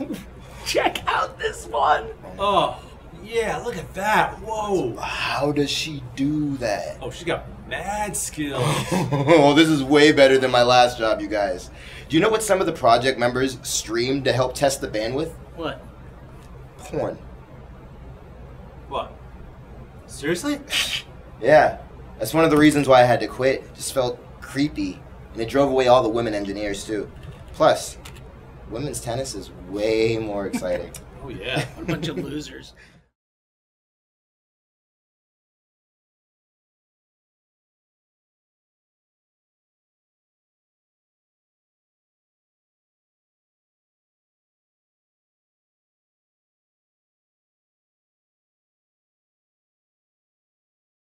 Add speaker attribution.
Speaker 1: Check out this one.
Speaker 2: Oh, yeah, look at that. Whoa.
Speaker 3: How does she do that?
Speaker 2: Oh, she got mad skills.
Speaker 3: Oh, this is way better than my last job, you guys. Do you know what some of the project members streamed to help test the bandwidth?
Speaker 1: What?
Speaker 3: Porn.
Speaker 2: What? Seriously?
Speaker 3: Yeah, that's one of the reasons why I had to quit. It just felt creepy, and it drove away all the women engineers too. Plus, women's tennis is way more exciting.
Speaker 2: Oh, yeah.
Speaker 1: What a bunch of losers.